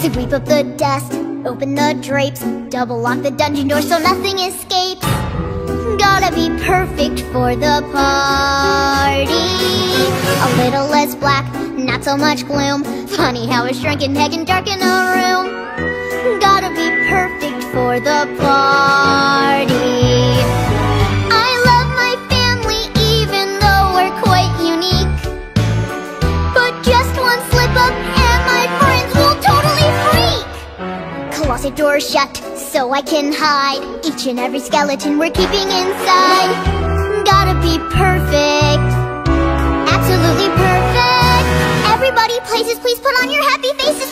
Sweep up the dust, open the drapes, double lock the dungeon door so nothing escapes. Gotta be perfect for the party. A little less black, not so much gloom. Funny how a shrunken head can darken a room. Gotta be perfect for the party. I love my family even though we're quite unique. But just one slip up and my friends will totally freak. Closet door shut so I can hide each and every skeleton we're keeping inside. Gotta be perfect, absolutely perfect. Everybody places, please put on your happy faces.